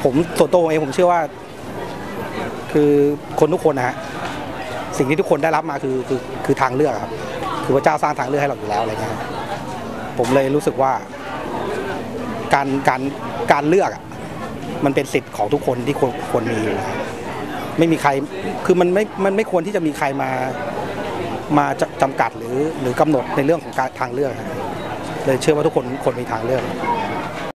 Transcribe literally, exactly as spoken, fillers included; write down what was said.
ผมส่วนตัวผมเองผมเชื่อว่าคือคนทุกคนนะฮะสิ่งที่ทุกคนได้รับมาคือคือคือทางเลือกครับคือพระเจ้าสร้างทางเลือกให้เราอยู่แล้วอะไรเงี้ยผมเลยรู้สึกว่าการการการเลือกมันเป็นสิทธิ์ของทุกคนที่ควรควรมีไม่มีใครคือมันไม่มันไม่ควรที่จะมีใครมามาจำกัดหรือหรือกำหนดในเรื่องของการทางเลือกเลยเชื่อว่าทุกคนควรมีทางเลือก